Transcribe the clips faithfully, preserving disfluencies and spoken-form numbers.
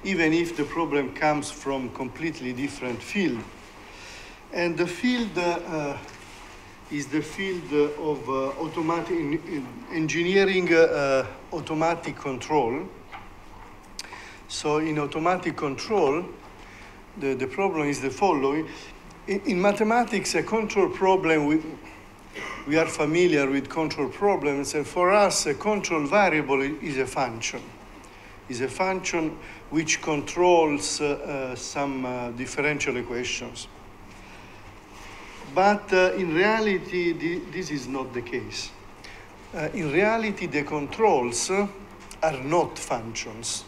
even if the problem comes from completely different field. And the field uh, is the field of uh, automatic in, in engineering uh, automatic control. So in automatic control, the, the problem is the following. In, in mathematics, a control problem, we, we are familiar with control problems, and for us, a control variable is a function. Is a function which controls uh, uh, some uh, differential equations. But uh, in reality, the, this is not the case. Uh, in reality, the controls uh, are not functions.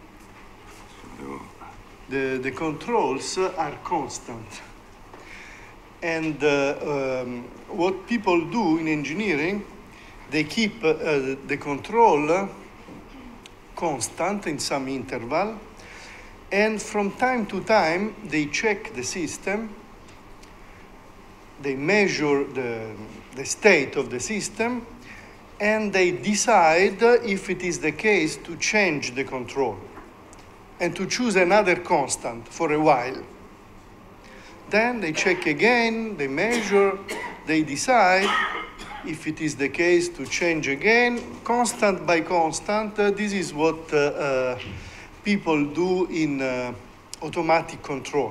The, the controls uh, are constant. And uh, um, what people do in engineering, they keep uh, the control uh, constant in some interval, and from time to time, they check the system, they measure the, the state of the system, and they decide if it is the case to change the control and to choose another constant for a while. Then they check again, they measure, they decide if it is the case to change again, constant by constant. Uh, this is what uh, uh, people do in uh, automatic control.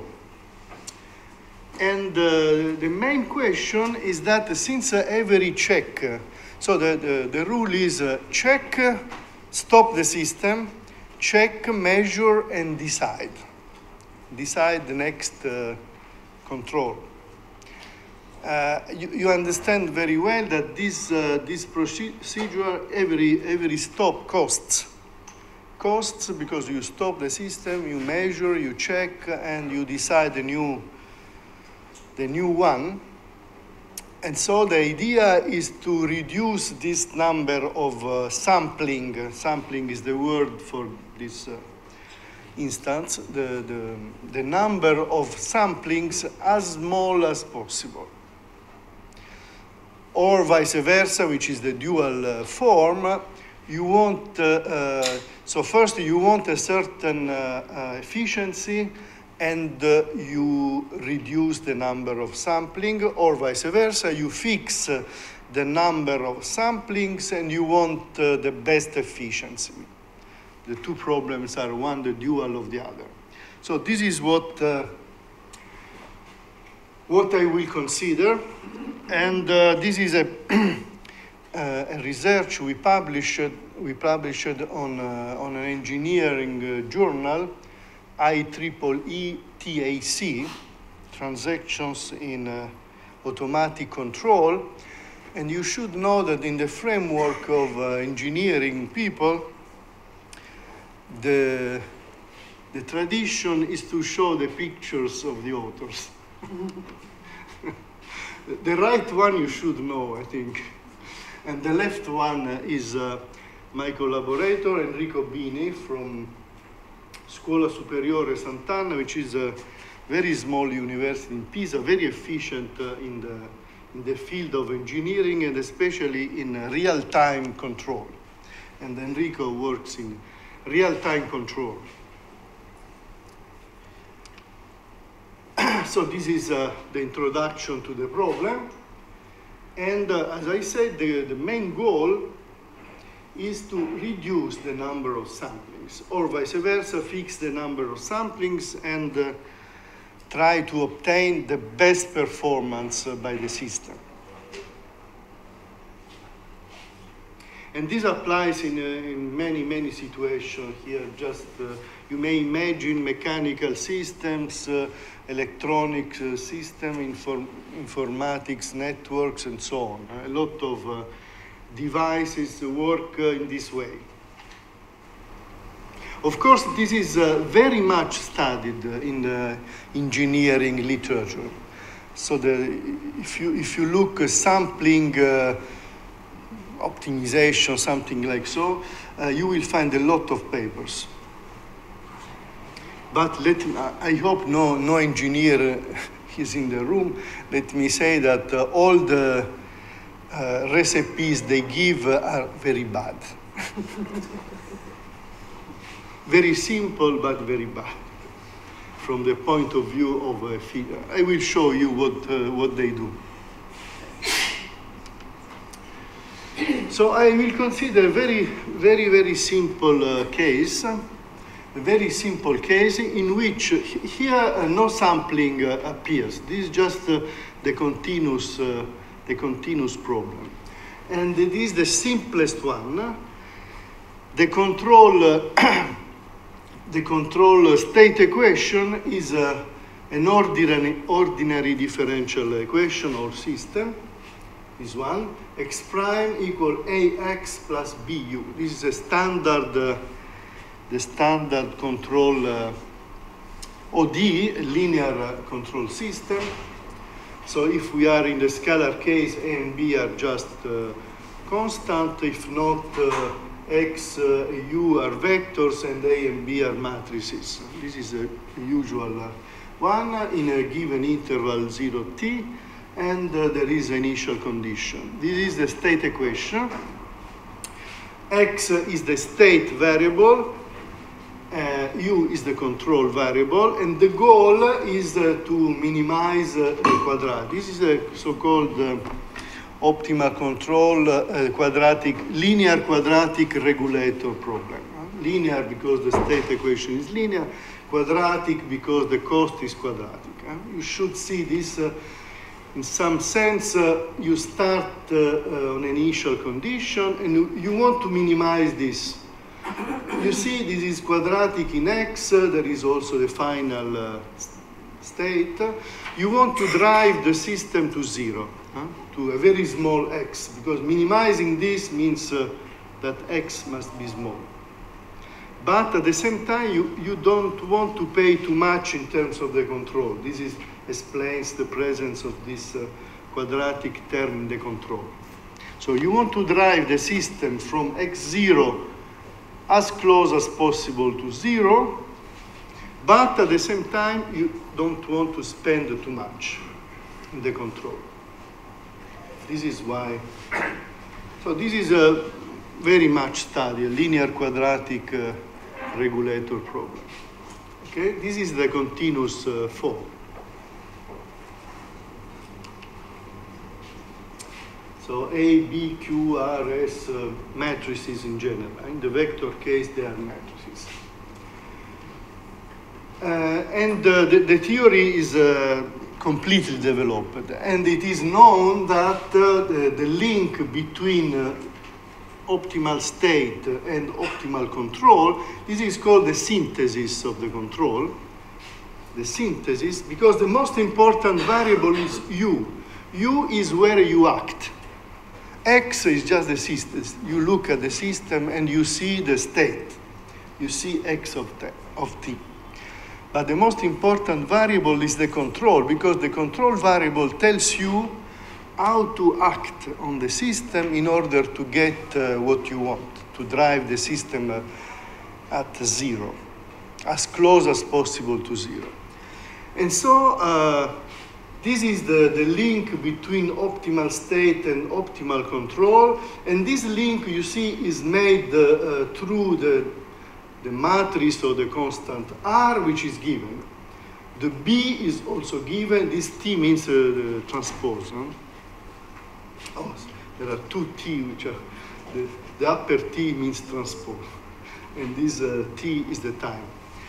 And uh, the main question is that since uh, every check, uh, so the, the, the rule is uh, check, uh, stop the system, check, measure, and decide. Decide the next uh, control. Uh, you, you understand very well that this, uh, this procedure, every, every stop costs. Costs because you stop the system, you measure, you check, and you decide the new the new one. And so the idea is to reduce this number of uh, sampling. Sampling is the word for this uh, instance, the, the, the number of samplings as small as possible. Or vice versa, which is the dual uh, form. You want, uh, uh, so first you want a certain uh, uh, efficiency, and uh, you reduce the number of sampling, or vice versa, you fix uh, the number of samplings and you want uh, the best efficiency. The two problems are one the dual of the other. So this is what, uh, what I will consider, and uh, this is a, uh, a research we published, we published on, uh, on an engineering uh, journal, I triple E T A C, Transactions in uh, Automatic Control. And you should know that in the framework of uh, engineering people, the, the tradition is to show the pictures of the authors. The right one you should know, I think. And the left one is uh, my collaborator, Enrico Bini, from Scuola Superiore Sant'Anna, which is a very small university in Pisa, very efficient uh, in, the, in the field of engineering and especially in uh, real-time control. And Enrico works in real-time control. So this is uh, the introduction to the problem. And uh, as I said, the, the main goal is to reduce the number of samplings, or vice versa, fix the number of samplings and uh, try to obtain the best performance uh, by the system. And this applies in, uh, in many, many situations here. Just, uh, you may imagine mechanical systems, uh, electronic uh, system, inform informatics, networks, and so on. A lot of uh, devices work uh, in this way. Of course, this is uh, very much studied uh, in the engineering literature. So the, if, you, if you look at sampling uh, optimization, something like so, uh, you will find a lot of papers. But let me, I hope no, no engineer is in the room. Let me say that uh, all the uh, recipes they give uh, are very bad. very simple but very bad from the point of view of a figure. I will show you what, uh, what they do. So I will consider a very, very, very simple uh, case, a very simple case in which here uh, no sampling uh, appears. This is just uh, the continuous, uh, the continuous problem. And it is the simplest one. The control, uh, the control state equation is uh, an ordinary, ordinary differential equation or system. This one, x prime equal ax plus bu. This is a standard, uh, the standard control uh, O D, a linear uh, control system. So if we are in the scalar case, a and b are just uh, constant. If not, uh, x, uh, u are vectors, and a and b are matrices. This is a usual uh, one in a given interval zero t. And uh, there is an initial condition. This is the state equation. X is the state variable, uh, u is the control variable, and the goal is uh, to minimize uh, the quadratic. This is a so-called uh, optimal control uh, quadratic, linear quadratic regulator problem. Uh, linear because the state equation is linear, quadratic because the cost is quadratic. Uh, you should see this uh, in some sense, uh, you start uh, uh, on an initial condition and you, you want to minimize this. You see, this is quadratic in x, uh, there is also the final uh, state. You want to drive the system to zero, huh? to a very small x, because minimizing this means uh, that x must be small. But at the same time, you, you don't want to pay too much in terms of the control. This is explains the presence of this uh, quadratic term in the control. So you want to drive the system from x zero as close as possible to zero, but at the same time, you don't want to spend too much in the control. This is why. So this is a very much studied, a linear quadratic uh, regulator problem. Okay, this is the continuous uh, form. So A, B, Q, R, S uh, matrices in general. In the vector case, they are matrices. Uh, and uh, the, the theory is uh, completely developed. And it is known that uh, the, the link between uh, optimal state and optimal control, this is called the synthesis of the control. The synthesis, because the most important variable is U. U is where you act. X is just the system. You look at the system and you see the state. You see X of t, of t. But the most important variable is the control, because the control variable tells you how to act on the system in order to get uh, what you want, to drive the system uh, at zero, as close as possible to zero. And so, uh, this is the, the link between optimal state and optimal control. And this link, you see, is made uh, uh, through the, the matrix or the constant R, which is given. The B is also given. This T means uh, the transpose. Huh? Oh, there are two T, which are, the, the upper T means transpose. And this uh, T is the time.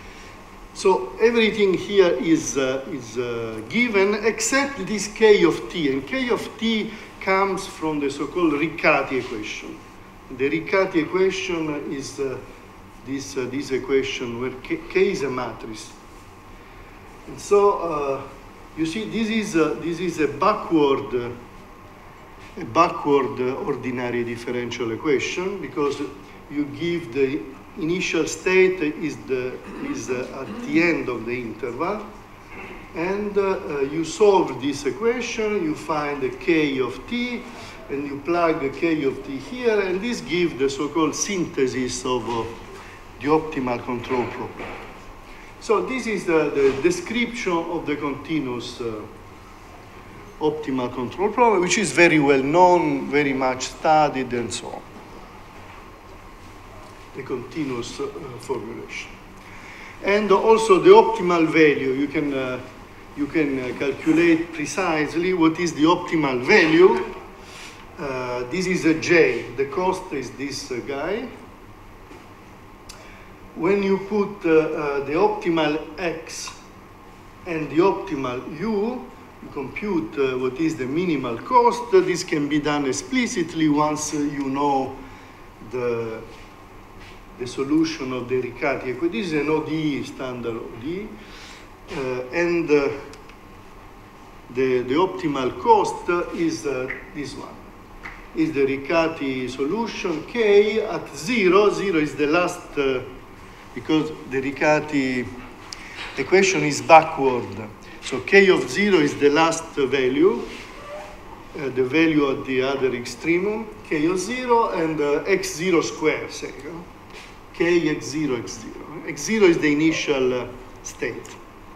So everything here is, uh, is uh, given except this K of T. And K of T comes from the so-called Riccati equation. The Riccati equation is uh, this, uh, this equation where K, K is a matrix. And so uh, you see this is, uh, this is a backward, uh, a backward uh, ordinary differential equation, because you give the initial state is, the, is uh, at the end of the interval, and uh, uh, you solve this equation, you find the K of T, and you plug the K of T here, and this gives the so-called synthesis of uh, the optimal control problem. So this is the, the description of the continuous uh, optimal control problem, which is very well known, very much studied, and so on. the continuous uh, formulation. And also the optimal value, you can, uh, you can uh, calculate precisely what is the optimal value. Uh, this is a J, the cost is this uh, guy. When you put uh, uh, the optimal X and the optimal U, you compute uh, what is the minimal cost. This can be done explicitly once uh, you know the, the solution of the Riccati equation. This is an O D E, standard O D E. Uh, and uh, the, the optimal cost is uh, this one. Is the Riccati solution. K at zero, zero is the last, uh, because the Riccati equation is backward. So K of zero is the last uh, value, uh, the value at the other extremum, K of zero, and uh, x zero squared, say, you know? K x zero, x zero. X zero is the initial uh, state.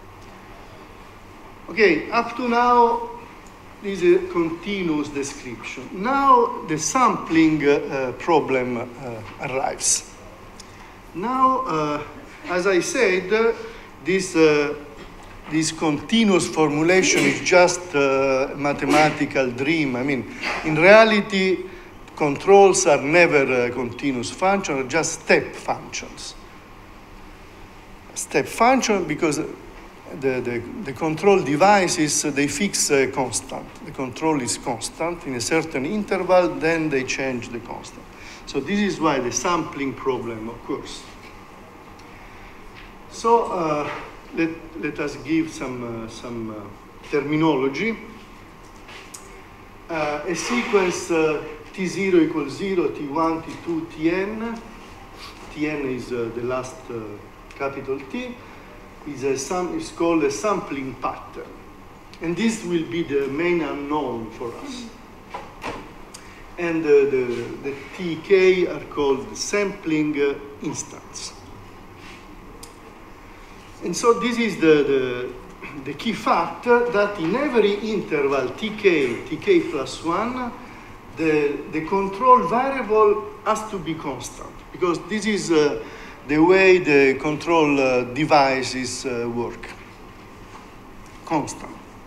Okay, up to now, this is a continuous description. Now the sampling uh, problem uh, arrives. Now, uh, as I said, uh, this, uh, this continuous formulation is just a mathematical dream. I mean, in reality, controls are never a continuous function, are just step functions. Step function because The, the, the control devices, uh, they fix a constant. The control is constant in a certain interval, then they change the constant. So this is why the sampling problem occurs. So uh, let, let us give some, uh, some uh, terminology. Uh, a sequence uh, T zero equals zero, T one, T two, Tn. Tn is uh, the last uh, capital T. Is, a sam is called a sampling pattern. And this will be the main unknown for us. And uh, the, the T K are called sampling uh, instants. And so this is the, the, the key fact that in every interval T K, T K plus one, the, the control variable has to be constant. Because this is uh, the way the control uh, devices uh, work. Constant.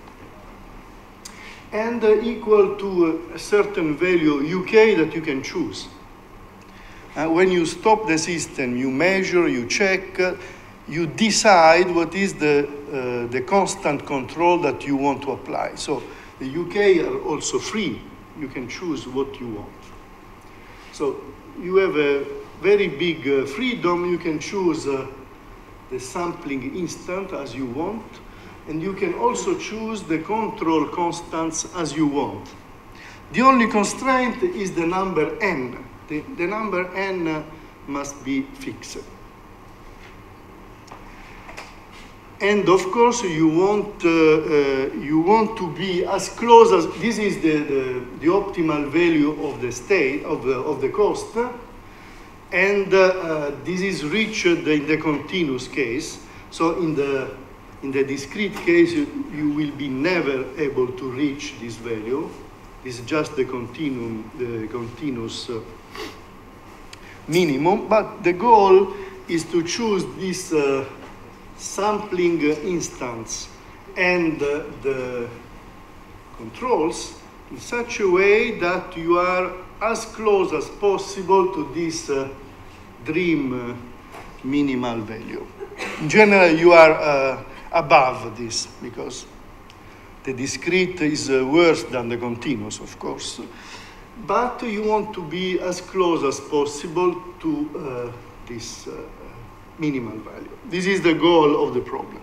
And uh, equal to a certain value U K that you can choose. Uh, when you stop the system, you measure, you check, uh, you decide what is the, uh, the constant control that you want to apply. So the U K are also free. You can choose what you want. So you have a very big uh, freedom. You can choose uh, the sampling instant as you want, and you can also choose the control constants as you want. The only constraint is the number n. The, the number n uh, must be fixed. And of course, you want, uh, uh, you want to be as close as, this is the, the, the optimal value of the state, of the, of the cost. And uh, uh, this is reached in the continuous case. So in the, in the discrete case, you, you will be never able to reach this value. It's just the continuum, the continuous uh, minimum. But the goal is to choose this uh, sampling instance and uh, the controls in such a way that you are as close as possible to this uh, dream uh, minimal value. In general, you are uh, above this because the discrete is uh, worse than the continuous, of course. But you want to be as close as possible to uh, this uh, minimal value. This is the goal of the problem.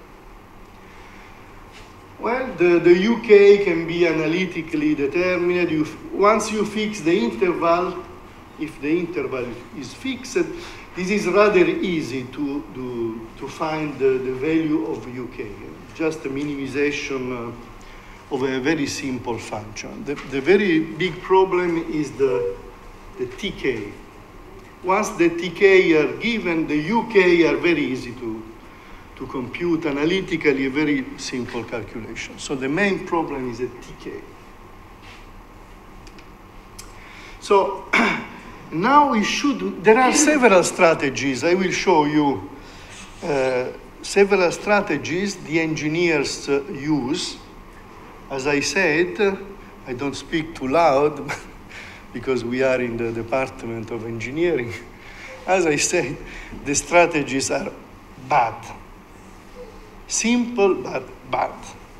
Well, the, the U K can be analytically determined. You, once you fix the interval, if the interval is fixed, this is rather easy to, to, to find the, the value of U K. Just a minimization uh, of a very simple function. The, the very big problem is the, the T K. Once the T K are given, the U K are very easy to, to compute analytically, a very simple calculation. So the main problem is a T K. So Now we should, there are several strategies. I will show you uh, several strategies the engineers uh, use. As I said, uh, I don't speak too loud because we are in the Department of Engineering. As I said, the strategies are bad. Simple, but bad.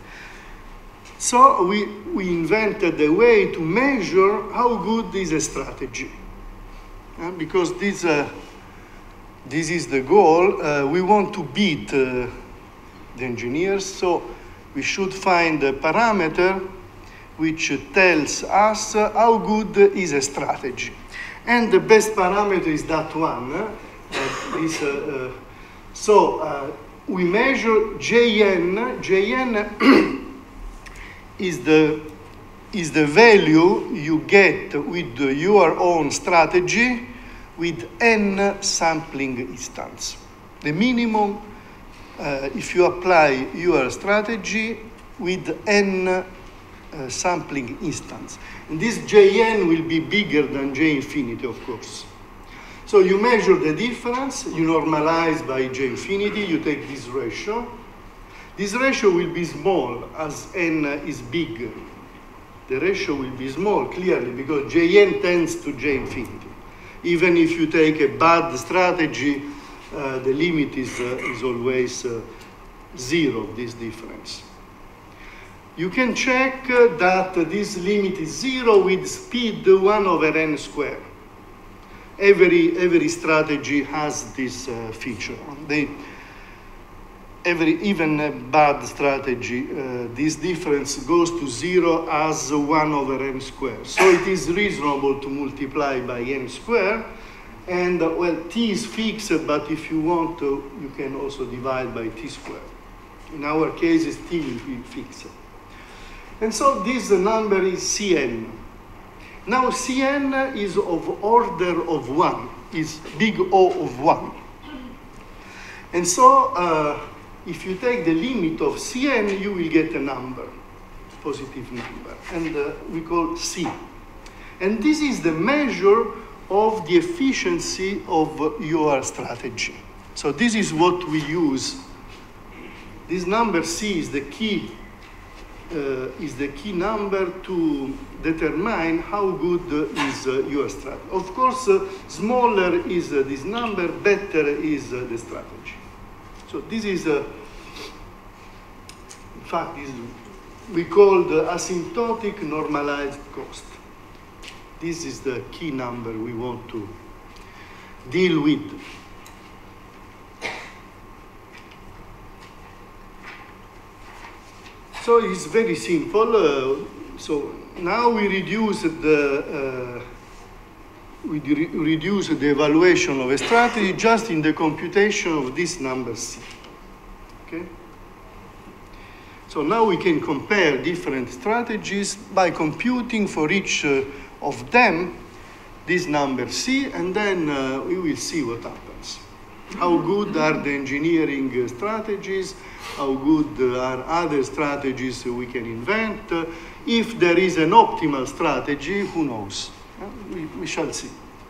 So we, we invented a way to measure how good is a strategy. Uh, because this, uh, this is the goal. Uh, we want to beat uh, the engineers, so we should find a parameter which tells us uh, how good is a strategy. And the best parameter is that one. Uh, this, uh, uh, so uh, we measure J N. J N is the is the value you get with your own strategy with n sampling instance. The minimum, uh, if you apply your strategy with n uh, sampling instance. And this Jn will be bigger than J infinity, of course. So you measure the difference, you normalize by J infinity, you take this ratio. This ratio will be small as n is big. The ratio will be small, clearly, because Jn tends to J infinity. Even if you take a bad strategy, uh, the limit is, uh, is always uh, zero, this difference. You can check uh, that this limit is zero with speed one over n squared. Every, every strategy has this uh, feature. They, Every, even a bad strategy, uh, this difference goes to zero as one over n squared. So it is reasonable to multiply by n squared. And, uh, well, t is fixed, but if you want to, you can also divide by t squared. In our case, it's t will be fixed. And so this number is Cn. Now, Cn is of order of one, is big O of one. And so, uh, if you take the limit of Cn, you will get a number, positive number, and uh, we call C. And this is the measure of the efficiency of your strategy. So this is what we use. This number C is the key, uh, is the key number to determine how good is uh, your strategy. Of course, uh, smaller is uh, this number, better is uh, the strategy. So this is, uh, in fact, this we call the asymptotic normalized cost. This is the key number we want to deal with. So it's very simple. Uh, so now we reduce the uh, we re reduce the evaluation of a strategy just in the computation of this number C. Okay? So now we can compare different strategies by computing for each uh, of them this number C, and then uh, we will see what happens. How good are the engineering uh, strategies? How good uh, are other strategies we can invent? Uh, if there is an optimal strategy, who knows? We, we shall see.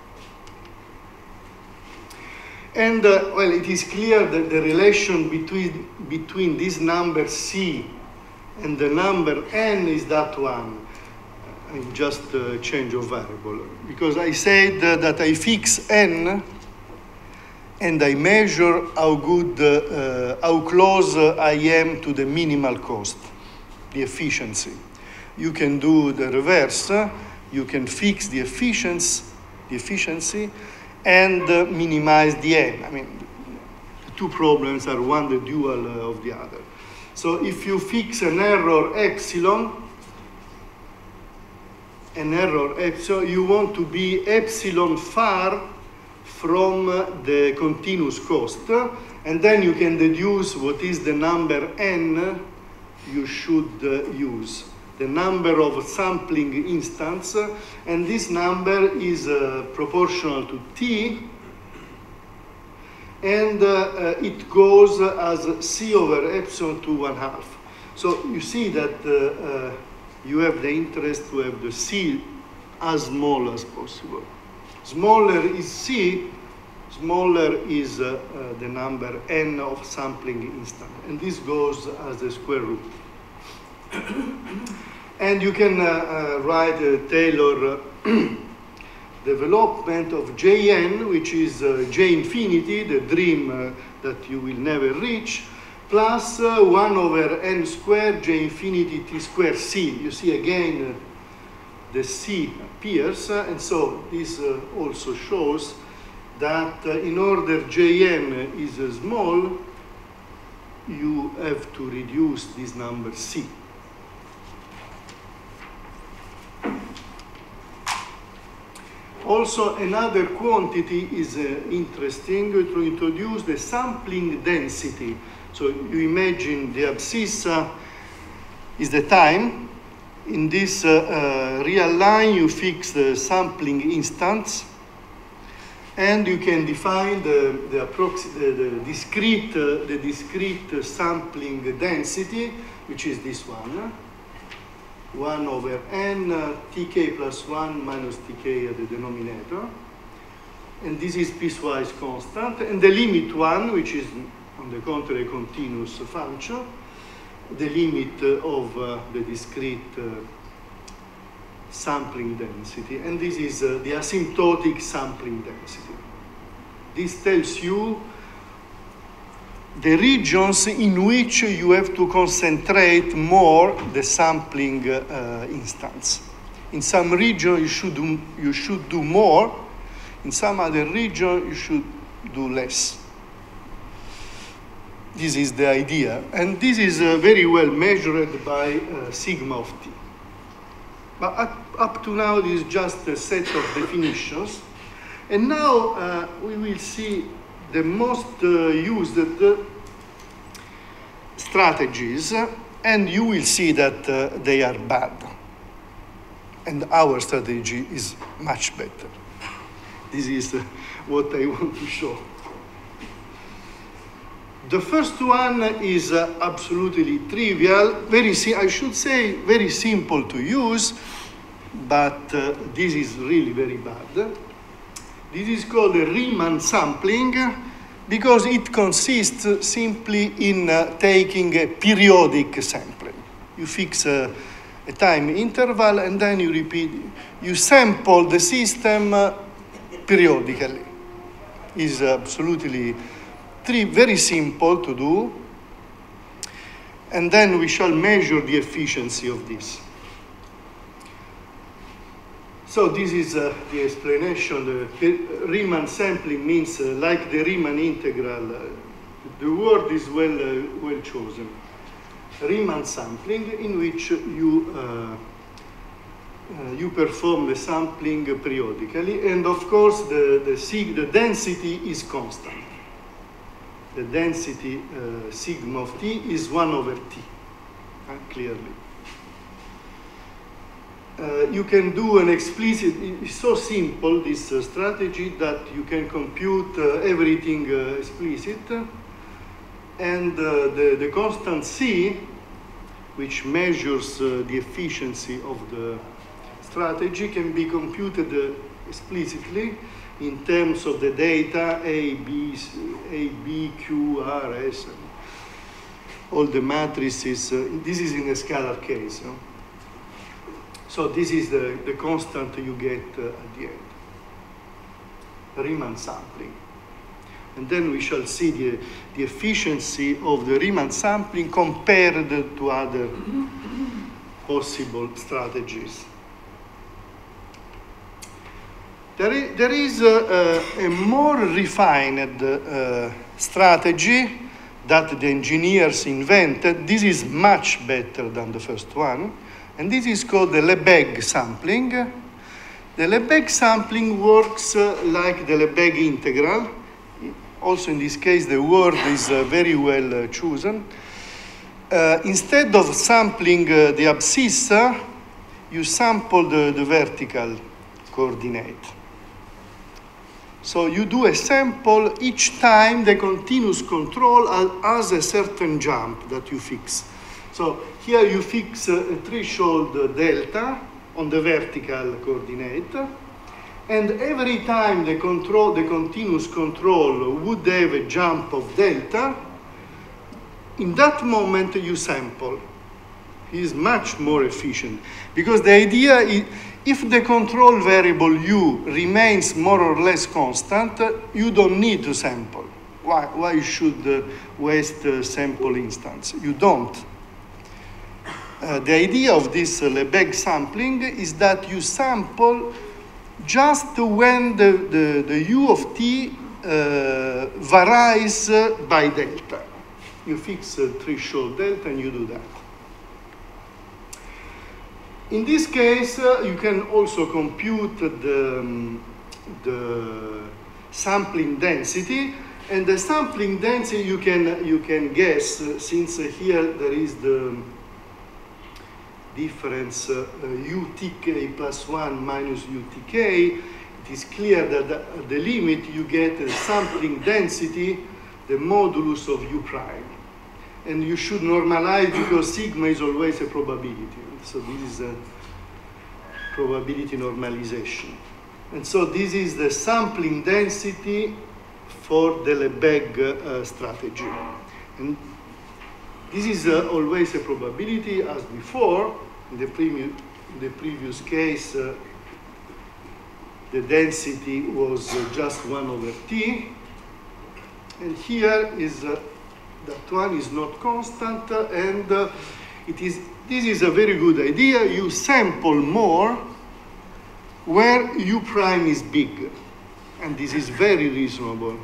And, uh, well, it is clear that the relation between, between this number C and the number n is that one. I just uh, change of variable. Because I said uh, that I fix n and I measure how good, uh, uh, how close uh, I am to the minimal cost, the efficiency. You can do the reverse. You can fix the efficiency, the efficiency and uh, minimize the n. I mean, the two problems are one the dual uh, of the other. So if you fix an error epsilon, an error epsilon, you want to be epsilon far from uh, the continuous cost, and then you can deduce what is the number n you should uh, use. The number of sampling instance, and this number is uh, proportional to t, and uh, uh, it goes as c over epsilon to one half. So you see that uh, uh, you have the interest to have the c as small as possible. smaller is C, smaller is uh, uh, the number n of sampling instant. And this goes as a square root. And you can uh, uh, write a Taylor uh, development of Jn, which is uh, J infinity, the dream uh, that you will never reach, plus uh, one over n squared J infinity T squared C. You see again uh, the C appears, uh, and so this uh, also shows that uh, in order Jn is uh, small, you have to reduce this number C. Also, another quantity is uh, interesting to introduce the sampling density. So you imagine the abscissa is the time. In this uh, uh, real line, you fix the sampling instants, and you can define the, the, the, the discrete, uh, the discrete sampling density, which is this one. one over n, uh, tk plus one minus tk at the denominator. And this is piecewise constant. And the limit one, which is, on the contrary, a continuous function, the limit uh, of uh, the discrete uh, sampling density. And this is uh, the asymptotic sampling density. This tells you the regions in which you have to concentrate more the sampling uh, instance. In some region, you should, do, you should do more. In some other region, you should do less. This is the idea. And this is uh, very well measured by uh, sigma of t. But up, up to now, this is just a set of definitions. And now uh, we will see the most uh, used uh, strategies, and you will see that uh, they are bad. And our strategy is much better. This is uh, what I want to show. The first one is uh, absolutely trivial, very si I should say very simple to use, but uh, this is really very bad. This is called a Riemann sampling because it consists simply in uh, taking a periodic sampling. You fix a, a time interval and then you repeat, you sample the system uh, periodically. It's absolutely three, very simple to do. And then we shall measure the efficiency of this. So this is uh, the explanation. The Riemann sampling means uh, like the Riemann integral. Uh, the word is well, uh, well chosen. Riemann sampling, in which you, uh, uh, you perform the sampling periodically. And of course, the, the, sig the density is constant. The density uh, sigma of t is one over t, uh, clearly. Uh, you can do an explicit, it's so simple, this uh, strategy, that you can compute uh, everything uh, explicit. And uh, the, the constant C, which measures uh, the efficiency of the strategy, can be computed uh, explicitly in terms of the data A, B, A, B, Q, R, S, all the matrices. Uh, this is in a scalar case. No? So this is the, the constant you get uh, at the end. Riemann sampling. And then we shall see the, the efficiency of the Riemann sampling compared to other possible strategies. There is, there is a, a, a more refined uh, strategy that the engineers invented. This is much better than the first one. And this is called the Lebesgue sampling. The Lebesgue sampling works uh, like the Lebesgue integral. Also in this case, the word is uh, very well uh, chosen. Uh, instead of sampling uh, the abscissa, you sample the, the vertical coordinate. So you do a sample each time the continuous control has a certain jump that you fix. So here you fix a threshold delta on the vertical coordinate, And every time the control, the continuous control would have a jump of delta, in that moment you sample. It is much more efficient, because the idea is, if the control variable u remains more or less constant, you don't need to sample. Why, why you should uh, waste uh, sample instance? You don't. Uh, the idea of this uh, Lebesgue sampling is that you sample just when the, the, the u of t uh, varies uh, by delta. You fix a threshold delta and you do that. In this case, uh, you can also compute the, um, the sampling density. And the sampling density you can, you can guess, uh, since uh, here there is the difference uh, uh, utk plus one minus utk, it is clear that the, at the limit you get a sampling density, the modulus of u prime. And you should normalize, because sigma is always a probability. So this is a probability normalization. And so this is the sampling density for the Lebesgue uh, strategy. And this is uh, always a probability, as before. In the, previous, in the previous case, uh, the density was uh, just one over t. And here is uh, that one is not constant, uh, and uh, it is, this is a very good idea. You sample more where u prime is big, and this is very reasonable.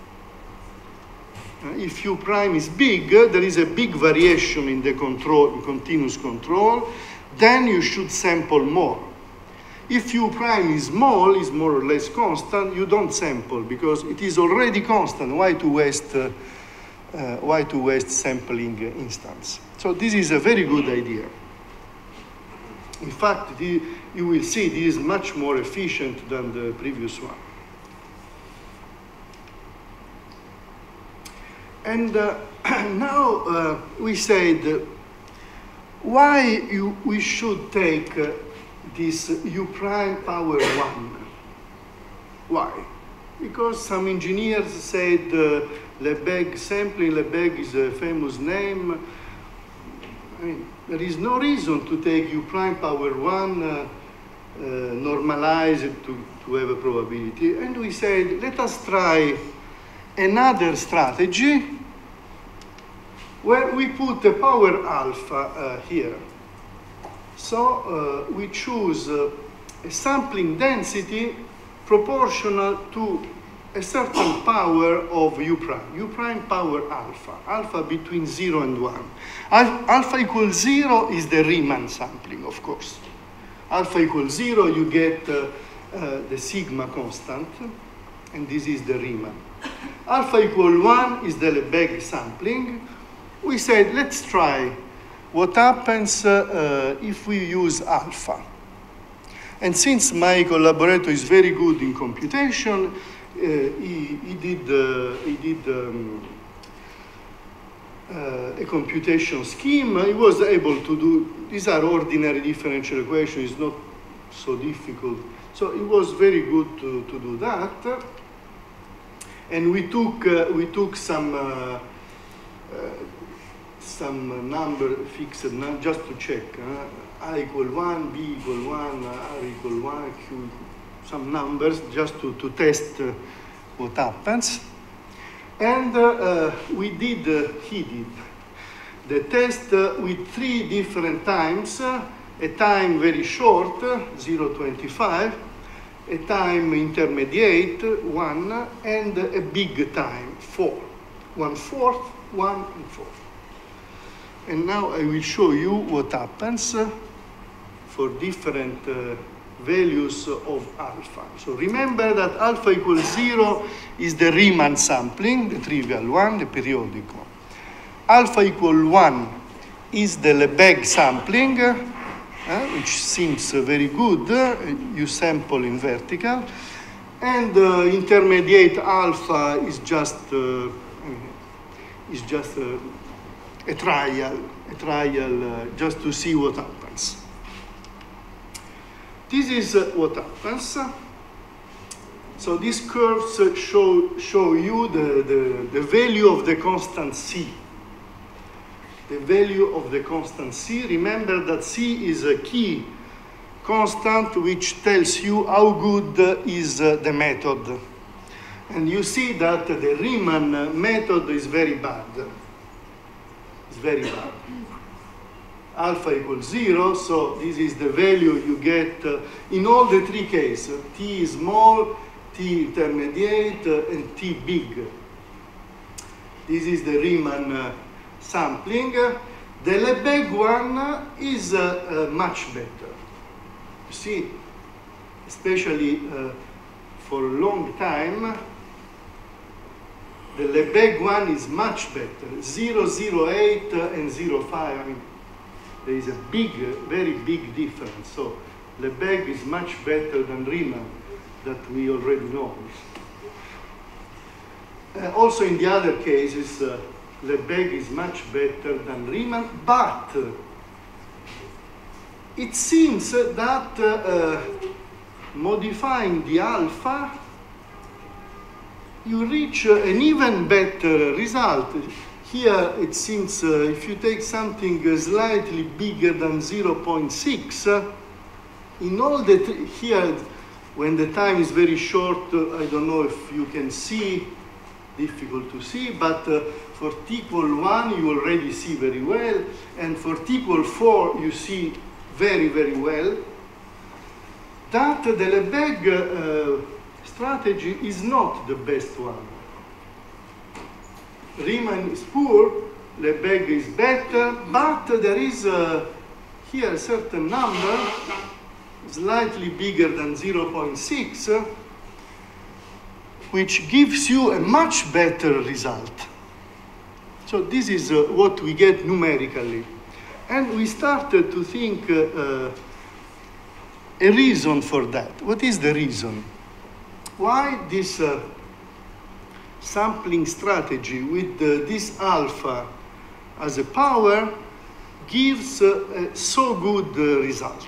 Uh, if u prime is big, uh, there is a big variation in the control, in continuous control, then you should sample more. If u prime is small, is more or less constant, you don't sample, because it is already constant. Why to waste, uh, uh, why to waste sampling uh, instance? So this is a very good idea. In fact, the, you will see this is much more efficient than the previous one. And uh, now uh, we said, uh, why you, we should take uh, this u prime power one. Why? Because some engineers said uh, Lebesgue sampling, Lebesgue is a famous name. I mean, there is no reason to take u prime power one, uh, uh, normalize it to, to have a probability. And we said, let us try another strategy where we put the power alpha uh, here. So uh, we choose uh, a sampling density proportional to a certain power of u prime, u prime power alpha, alpha between zero and one. Al alpha equals zero is the Riemann sampling, of course. Alpha equals zero, you get uh, uh, the sigma constant, and this is the Riemann. Alpha equal one is the Lebesgue sampling. We said, let's try what happens uh, uh, if we use alpha. And since my collaborator is very good in computation, uh, he, he did, uh, he did um, uh, a computation scheme. He was able to do, these are ordinary differential equations, it's not so difficult. So it was very good to, to do that. And we took, uh, we took some, uh, uh, some number fixed, just to check. Uh, I equal one, B equal one, R equal one, Q, some numbers, just to, to test uh, what happens. And uh, uh, we did, uh, he did, the test uh, with three different times, uh, a time very short, zero point two five, a time intermediate, one, and a big time, four. One fourth, one, and four. And now I will show you what happens uh, for different uh, values of alpha. So remember that alpha equals zero is the Riemann sampling, the trivial one, the periodical. Alpha equal one is the Lebesgue sampling, uh, which seems uh, very good. Uh, you sample in vertical. And uh, intermediate alpha is just, uh, is just uh, a trial, a trial uh, just to see what happens. This is uh, what happens. So these curves show, show you the, the, the value of the constant C. The value of the constant C. Remember that C is a key constant which tells you how good is the method. And you see that the Riemann method is very bad. It's very bad. Alpha equals zero, so this is the value you get uh, in all the three cases. T small, T intermediate, uh, and T big. This is the Riemann uh, sampling. The Lebesgue one is uh, uh, much better. You see, especially uh, for a long time, the Lebesgue one is much better. zero, zero, eight, uh, and zero, five. I mean, there is a big, very big difference. So Lebesgue is much better than Riemann, that we already know. Uh, also in the other cases, uh, Lebesgue is much better than Riemann, but uh, it seems that uh, uh, modifying the alpha, you reach uh, an even better result. Here it seems uh, if you take something uh, slightly bigger than zero point six, uh, in all the, here when the time is very short, uh, I don't know if you can see, difficult to see, but uh, for t equal one you already see very well, and for t equal four you see very, very well, that the Lebesgue uh, strategy is not the best one. Riemann is poor, Lebesgue is better, but there is uh, here a certain number, slightly bigger than zero point six, uh, which gives you a much better result. So this is uh, what we get numerically. And we started to think uh, uh, a reason for that. What is the reason? Why this uh, sampling strategy with uh, this alpha as a power gives uh, a so good uh, result?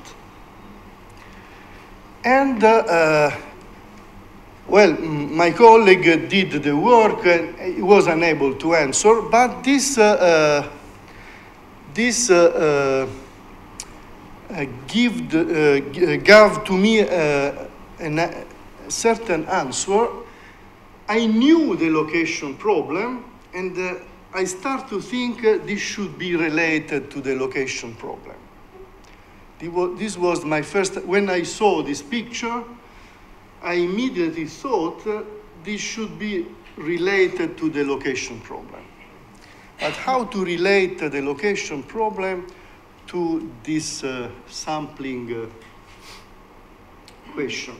And uh, uh, well, my colleague did the work and he was unable to answer, but this uh, uh, this uh, uh, give uh, gave to me uh, a certain answer. I knew the location problem, and uh, I start to think uh, this should be related to the location problem. This was my first, when I saw this picture, I immediately thought uh, this should be related to the location problem. But how to relate uh, the location problem to this uh, sampling uh, question?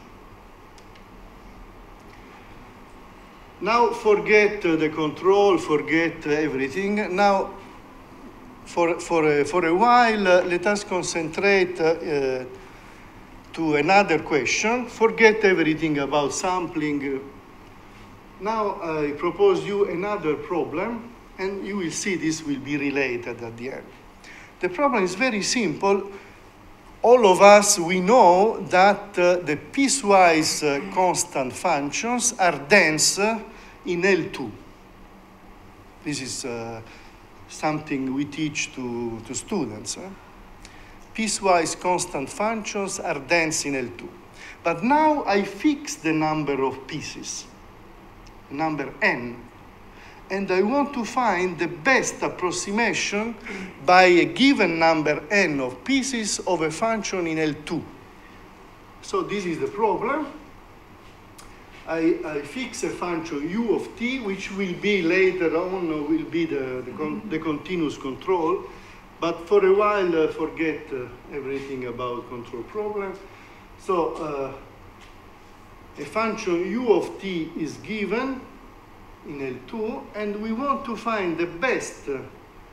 Now forget uh, the control, forget uh, everything. Now, for, for, uh, for a while, uh, let us concentrate uh, uh, to another question. Forget everything about sampling. Now I propose you another problem, and you will see this will be related at the end. The problem is very simple. All of us, we know that uh, the piecewise uh, constant functions are dense uh, in L two. This is uh, something we teach to, to students. Eh? Piecewise constant functions are dense in L two. But now I fix the number of pieces, number n, and I want to find the best approximation by a given number n of pieces of a function in L two. So this is the problem. I, I fix a function u of t, which will be later on, will be the, the, con the continuous control. But for a while, uh, forget uh, everything about control problem. So uh, a function u of t is given in L two, and we want to find the best uh,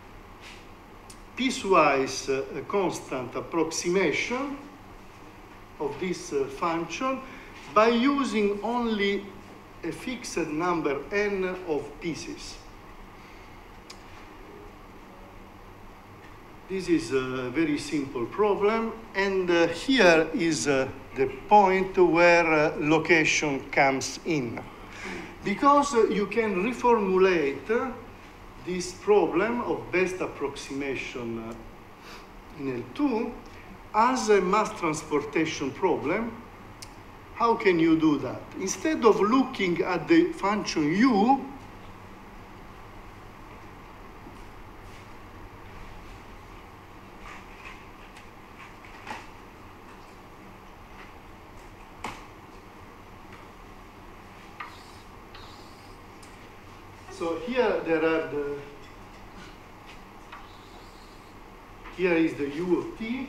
piecewise uh, constant approximation of this uh, function by using only a fixed number n of pieces. This is a very simple problem, and uh, here is uh, the point where uh, location comes in. Because uh, you can reformulate uh, this problem of best approximation uh, in L two as a mass transportation problem. How can you do that? Instead of looking at the function u, so here there are the, here is the u of t,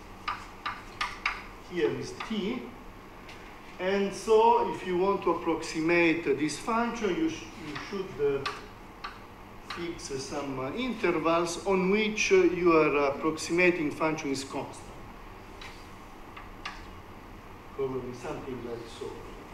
here is t, and so if you want to approximate uh, this function, you, sh you should uh, fix uh, some uh, intervals on which uh, your approximating function is constant. Probably something like so.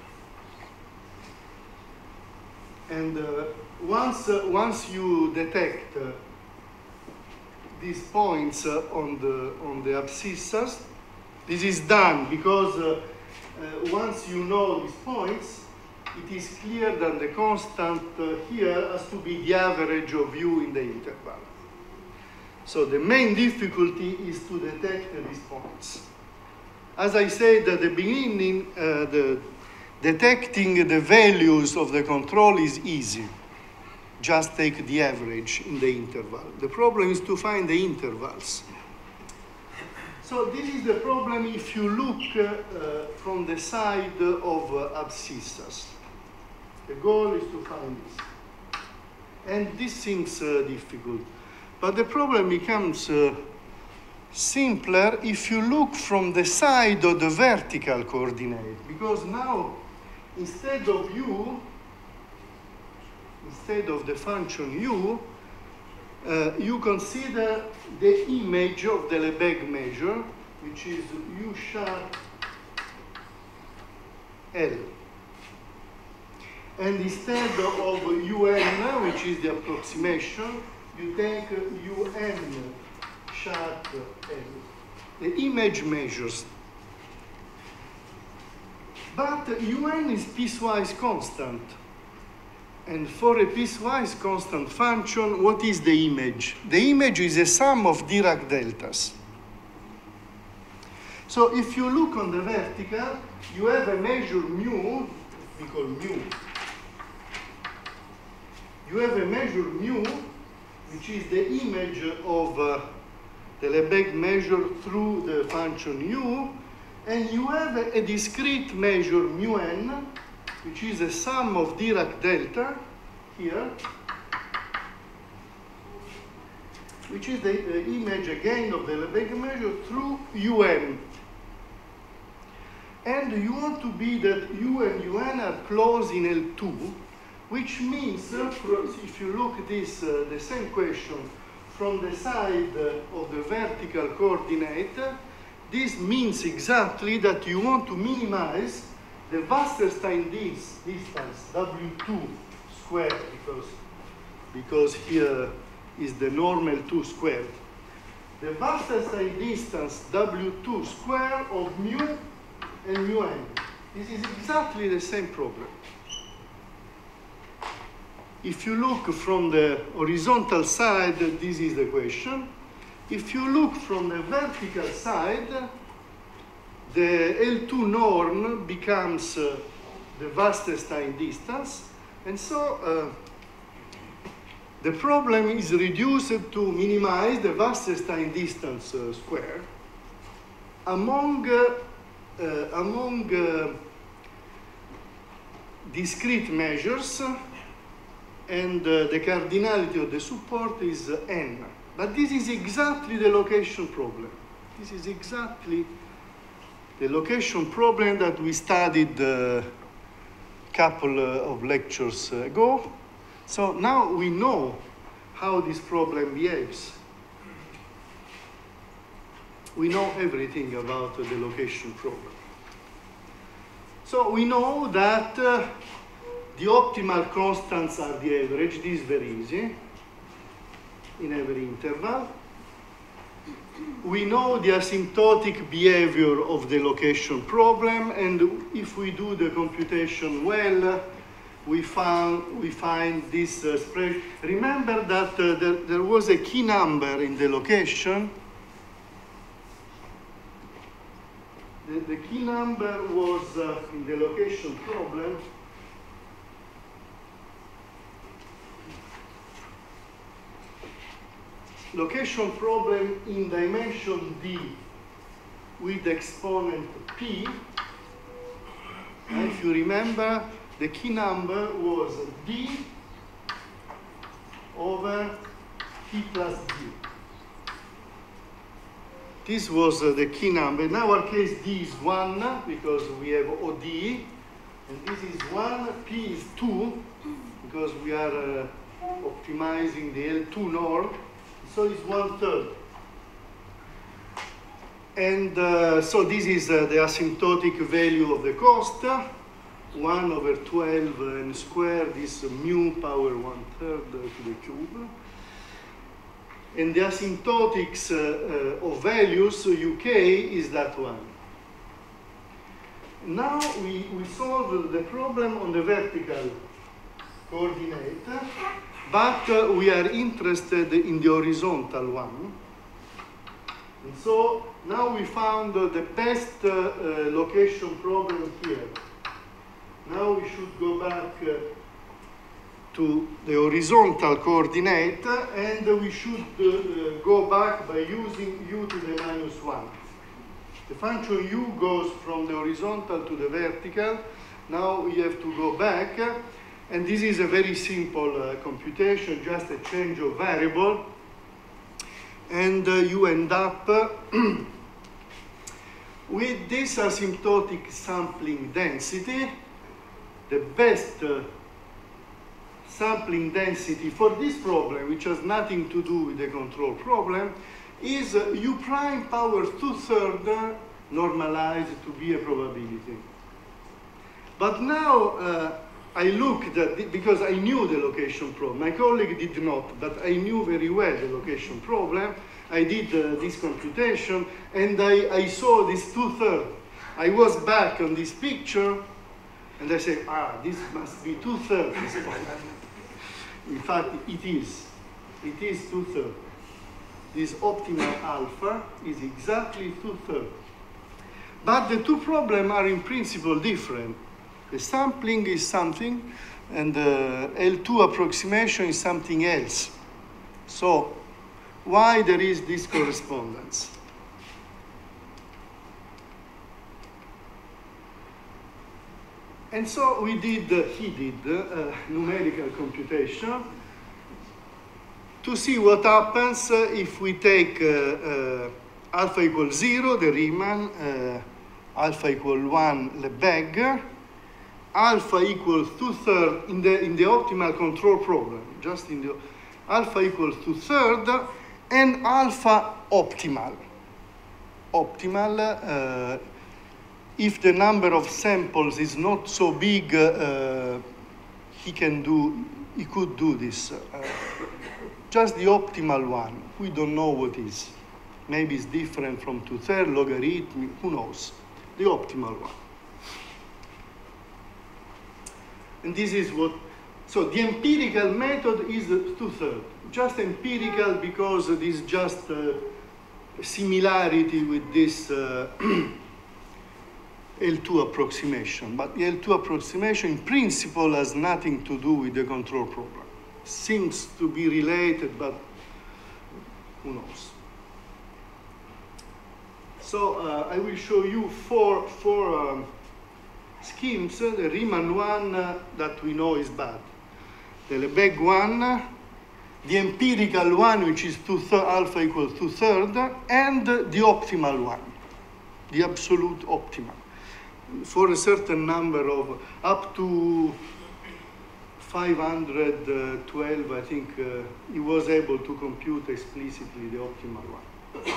And uh, once, uh, once you detect uh, these points uh, on, the, on the abscissas, this is done because uh, uh, once you know these points, it is clear that the constant uh, here has to be the average of u in the interval. So the main difficulty is to detect uh, these points. As I said at the beginning, uh, the detecting the values of the control is easy. Just take the average in the interval. The problem is to find the intervals. So this is the problem if you look uh, from the side of uh, abscissas. The goal is to find this. And this seems uh, difficult. But the problem becomes uh, simpler if you look from the side of the vertical coordinate. Because now, instead of u, instead of the function u, uh, you consider the image of the Lebesgue measure, which is u sharp L. And instead of un, which is the approximation, you take un sharp L. The image measures. But un is piecewise constant. And for a piecewise constant function, what is the image? The image is a sum of Dirac deltas. So if you look on the vertical, you have a measure mu, we call mu. You have a measure mu, which is the image of uh, the Lebesgue measure through the function u, and you have a, a discrete measure mu n, which is a sum of Dirac delta here, which is the, the image again of the Lebesgue measure through un. And you want to be that u and un are closed in L two, which means, uh, if you look at this, uh, the same question from the side uh, of the vertical coordinate, uh, this means exactly that you want to minimize the Wasserstein distance, W two squared, because, because here is the normal two squared. The Wasserstein distance, W two squared of mu and mu n. This is exactly the same problem. If you look from the horizontal side, this is the question. If you look from the vertical side, the L two norm becomes uh, the Wasserstein distance. And so uh, the problem is reduced to minimize the Wasserstein distance uh, square among, uh, uh, among uh, discrete measures, and uh, the cardinality of the support is uh, n. But this is exactly the location problem. This is exactly the location problem that we studied a couple uh, of lectures ago. So now we know how this problem behaves. We know everything about uh, the location problem. So we know that uh, the optimal constants are the average. This is very easy in every interval. we know the asymptotic behavior of the location problem, and if we do the computation well, we found we find this uh, spread. Remember that uh, there, there was a key number in the location. The, the key number was uh, in the location problem. Location problem in dimension D with exponent P. And if you remember, the key number was D over P plus D. This was uh, the key number. In our case, D is one because we have O D, and this is one, P is two because we are uh, optimizing the L two norm. So it's one third. And uh, so this is uh, the asymptotic value of the cost, one over twelve n squared, this mu power one third to the cube. And the asymptotics uh, uh, of values, U K, is that one. Now we, we solve the problem on the vertical coordinate. But uh, we are interested in the horizontal one. And so now we found uh, the best uh, uh, location problem here. Now we should go back uh, to the horizontal coordinate, uh, and uh, we should uh, uh, go back by using u to the minus one. The function u goes from the horizontal to the vertical. Now we have to go back. Uh, And this is a very simple uh, computation, just a change of variable. And uh, you end up uh, with this asymptotic sampling density. The best uh, sampling density for this problem, which has nothing to do with the control problem, is uh, u prime power two-thirds uh, normalized to be a probability. But now, uh, I looked at it because I knew the location problem. My colleague did not, but I knew very well the location problem. I did uh, this computation, and I, I saw this two-thirds. I was back on this picture, and I said, ah, this must be two-thirds. In fact, it is. It is two-thirds. This optimal alpha is exactly two-thirds. But the two problems are in principle different. The sampling is something, and the L two approximation is something else. So, why there is this correspondence? And so we did, uh, he did, uh, numerical computation to see what happens uh, if we take uh, uh, alpha equals zero, the Riemann, uh, alpha equal one, Lebesgue, alpha equals two-thirds in the, in the optimal control problem, just in the alpha equals two-thirds, and alpha optimal. Optimal, uh, if the number of samples is not so big, uh, he can do, he could do this. Uh, just the optimal one, we don't know what is. Maybe it's different from two-thirds, logarithmic, who knows? The optimal one. And this is what, so the empirical method is two-thirds. Just empirical because it is just uh, similarity with this uh, L two approximation. But the L two approximation in principle has nothing to do with the control problem. Seems to be related, but who knows? So uh, I will show you four, four um, schemes. The Riemann one uh, that we know is bad. The Lebesgue one, the empirical one, which is two third, alpha equals two-thirds, and the optimal one, the absolute optimal. For a certain number of, up to five hundred twelve, I think, uh, he was able to compute explicitly the optimal one.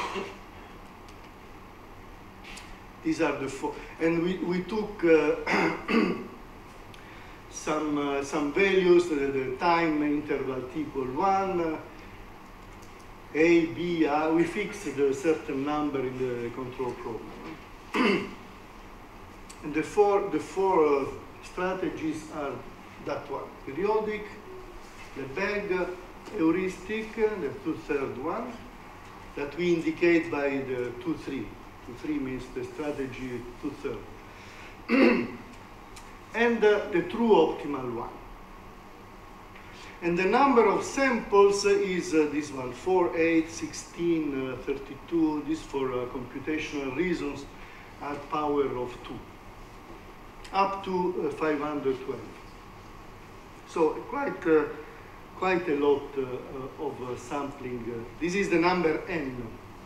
These are the four. And we, we took uh, some, uh, some values, uh, the time interval t equal one, uh, A, B, uh, we fixed a certain number in the control problem. And the four, the four uh, strategies are that one: periodic, Lebesgue, heuristic, the two-third one, that we indicate by the two three. two three means the strategy two-third. And uh, the true optimal one. And the number of samples is uh, this one, four, eight, sixteen, uh, thirty-two. This for uh, computational reasons at power of two, up to uh, five hundred twelve. So quite, uh, quite a lot uh, uh, of uh, sampling. Uh, this is the number n.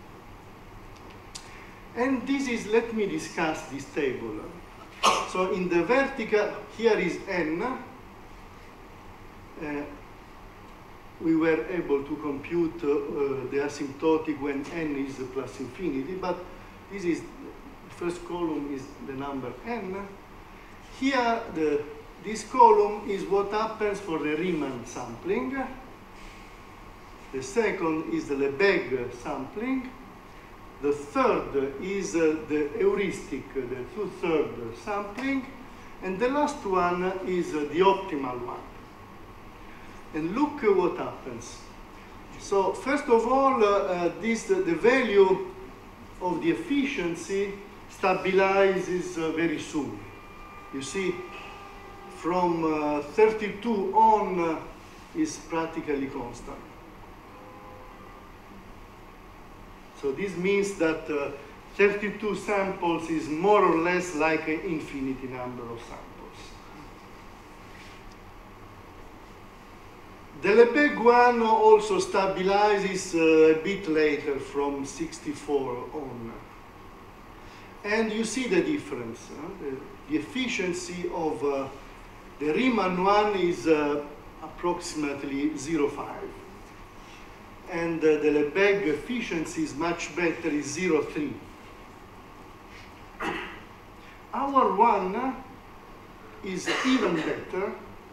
And this is, let me discuss this table. So in the vertical, here is n. Uh, we were able to compute uh, uh, the asymptotic when n is plus infinity, but this is, the first column is the number n. Here, the, this column is what happens for the Riemann sampling. The second is the Lebesgue sampling. The third is uh, the heuristic, uh, the two-third sampling. And the last one is uh, the optimal one. And look uh, what happens. So first of all, uh, uh, this, uh, the value of the efficiency stabilizes uh, very soon. You see, from uh, thirty-two on uh, is practically constant. So this means that uh, thirty-two samples is more or less like an infinity number of samples. The Lebesgue one also stabilizes uh, a bit later from sixty-four on. And you see the difference. Huh? The, the efficiency of uh, the Riemann one is uh, approximately zero point five. And uh, the Lebesgue efficiency is much better, is zero point three. Our one is even better,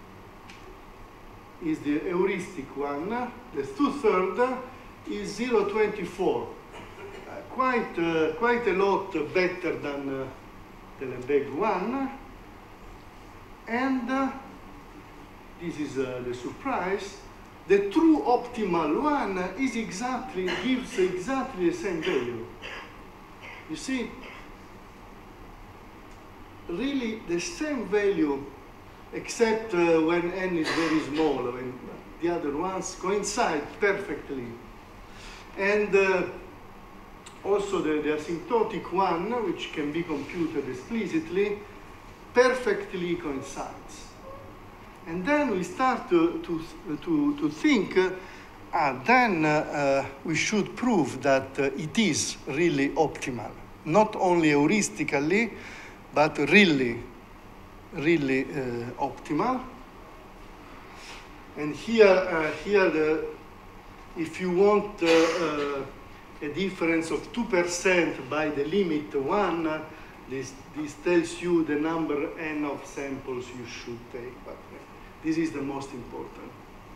is the heuristic one. The two-third is zero point two four. Uh, quite, uh, quite a lot better than uh, the Lebesgue one. And uh, this is uh, the surprise. The true optimal one is exactly, gives exactly the same value. You see, really the same value, except uh, when n is very small, when the other ones coincide perfectly. And uh, also the, the asymptotic one, which can be computed explicitly, perfectly coincides. And then we start to, to, to, to think, uh, ah, then uh, uh, we should prove that uh, it is really optimal. Not only heuristically, but really, really uh, optimal. And here, uh, here the, if you want uh, uh, a difference of two percent by the limit one, uh, this, this tells you the number n of samples you should take. But, uh, this is the most important.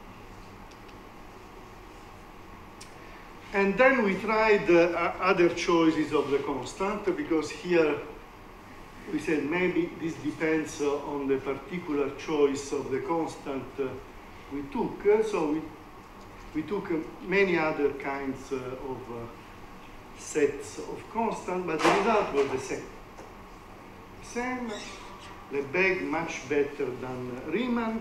And then we tried uh, other choices of the constant, because here we said maybe this depends uh, on the particular choice of the constant uh, we took. Uh, so we, we took uh, many other kinds uh, of uh, sets of constant, but the result was the same. Same, Lebesgue much better than Riemann.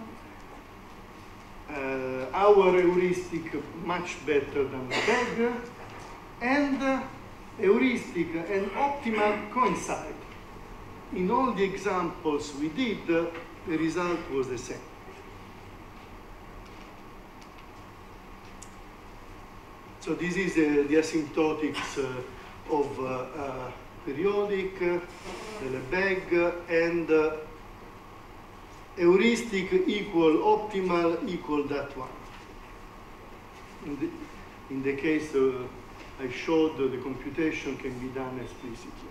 Uh, our heuristic much better than Lebesgue, and uh, heuristic and optimal coincide. In all the examples we did, uh, the result was the same. So this is uh, the asymptotics uh, of uh, uh, periodic, uh, the Lebesgue, and uh, heuristic equal optimal equal that one. In the, in the case uh, I showed, uh, the computation can be done explicitly.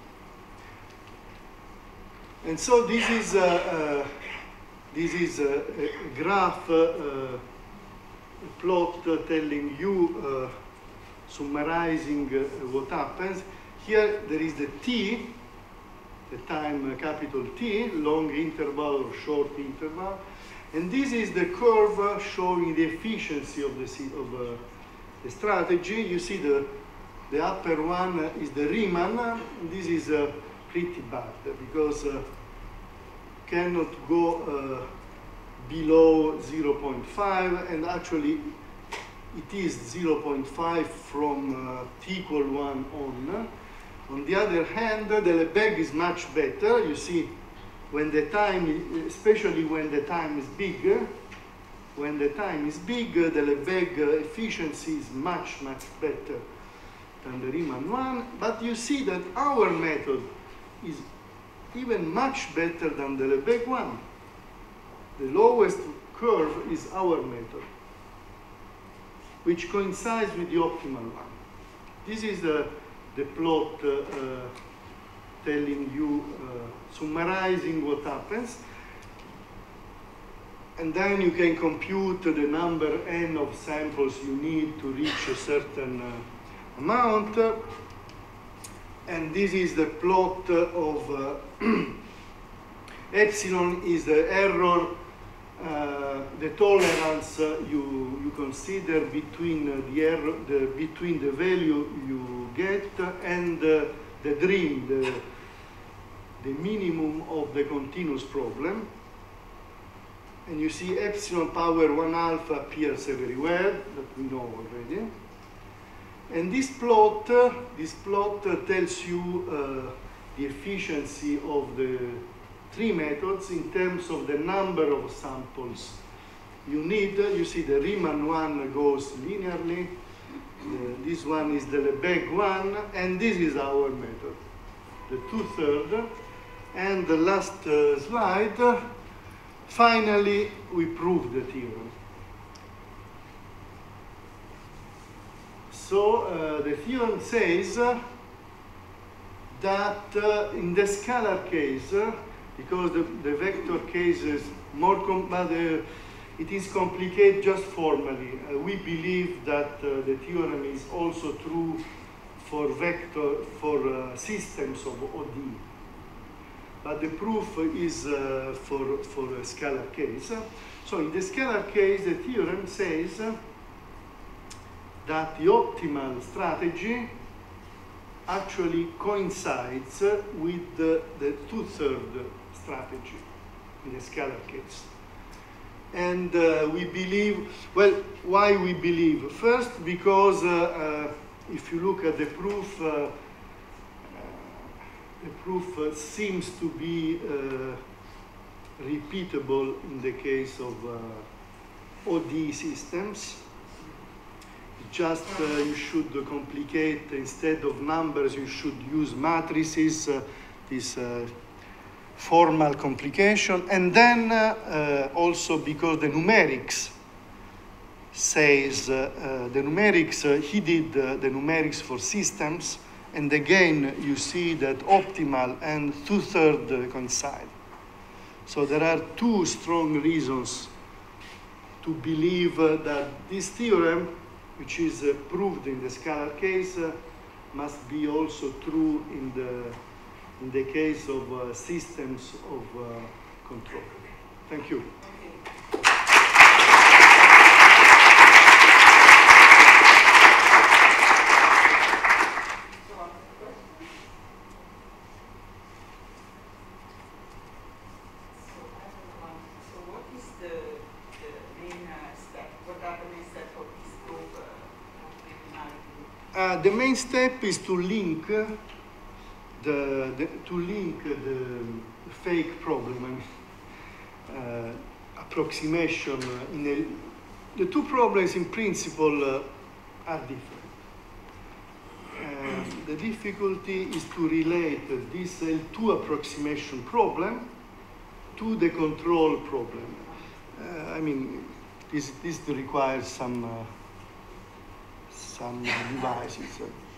And so this is, uh, uh, this is a, a graph, uh, uh, a plot uh, telling you uh, summarizing uh, what happens. Here there is the T, the time uh, capital T, long interval or short interval. And this is the curve uh, showing the efficiency of the, of, uh, the strategy. You see the, the upper one uh, is the Riemann. This is uh, pretty bad because uh, cannot go uh, below zero point five, and actually it is zero point five from uh, t equal one on. On the other hand, the Lebesgue is much better. You see, when the time, especially when the time is big, when the time is big, the Lebesgue efficiency is much, much better than the Riemann one. But you see that our method is even much better than the Lebesgue one. The lowest curve is our method, which coincides with the optimal one. This is uh, the plot uh, uh, telling you, uh, summarizing what happens. And then you can compute the number n of samples you need to reach a certain uh, amount. And this is the plot of uh, epsilon is the error, uh, the tolerance uh, you, you consider between uh, the error, the, between the value you get and uh, the dream, the, the minimum of the continuous problem. And you see epsilon power one half appears everywhere, that we know already. And this plot, uh, this plot uh, tells you uh, the efficiency of the three methods in terms of the number of samples you need. You see the Riemann one goes linearly, the, this one is the Lebesgue one, and this is our method, the two-third. And the last uh, slide, uh, finally we prove the theorem. So uh, the theorem says uh, that uh, in the scalar case, uh, because the, the vector case is more, com but uh, it is complicated just formally. Uh, we believe that uh, the theorem is also true for vector, for uh, systems of O D. But the proof is uh, for, for a scalar case. So in the scalar case, the theorem says uh, that the optimal strategy actually coincides with the, the two-third strategy in the scalar case. And uh, we believe, well, why we believe? First, because uh, uh, if you look at the proof, uh, uh, the proof uh, seems to be uh, repeatable in the case of uh, O D systems. Just uh, you should complicate, instead of numbers, you should use matrices, uh, this uh, formal complication. And then uh, uh, also because the numerics says, uh, uh, the numerics, uh, he did uh, the numerics for systems, and again you see that optimal and two-thirds uh, coincide. So there are two strong reasons to believe uh, that this theorem, which is uh, proved in the scalar case, uh, must be also true in the, in the case of uh, systems of uh, control. Thank you. Uh, the main step is to link the, the to link the fake problem, I mean, uh, approximation. In a, the two problems, in principle, uh, are different. Uh, the difficulty is to relate this L two approximation problem to the control problem. Uh, I mean, this this requires some. Uh, some devices.